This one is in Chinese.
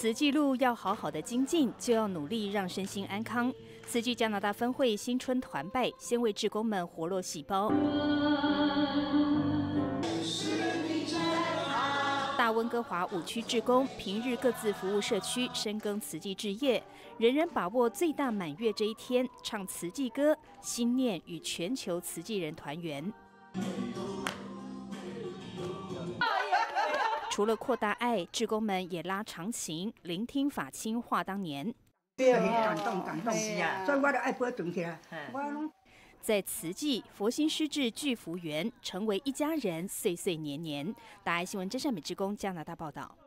慈济路要好好的精进，就要努力让身心安康。慈济加拿大分会新春团拜，先为志工们活络细胞。大温哥华5区志工平日各自服务社区，深耕慈济志业，人人把握最大满月这一天，唱慈济歌，心念与全球慈济人团圆。除了扩大爱，志工们也拉长情，聆听法亲话当年。 感动，所以我就爱保存起来。 在慈济，佛心施治聚福缘，成为一家人，岁岁年年。大爱新闻真善美志工加拿大报道。